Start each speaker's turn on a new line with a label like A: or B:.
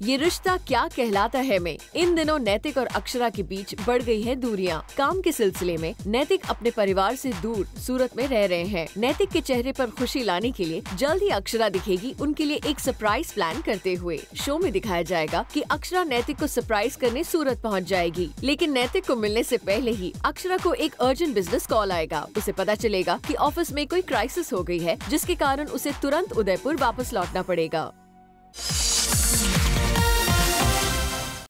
A: ये रिश्ता क्या कहलाता है में इन दिनों नैतिक और अक्षरा के बीच बढ़ गई है दूरियां। काम के सिलसिले में नैतिक अपने परिवार से दूर सूरत में रह रहे हैं। नैतिक के चेहरे पर खुशी लाने के लिए जल्द ही अक्षरा दिखेगी उनके लिए एक सरप्राइज प्लान करते हुए। शो में दिखाया जाएगा कि अक्षरा नैतिक को सरप्राइज करने सूरत पहुंच जाएगी, लेकिन नैतिक को मिलने से पहले ही अक्षरा को एक अर्जेंट बिजनेस कॉल आएगा। उसे पता चलेगा कि ऑफिस में कोई क्राइसिस हो गई है, जिसके कारण उसे तुरंत उदयपुर वापस लौटना पड़ेगा।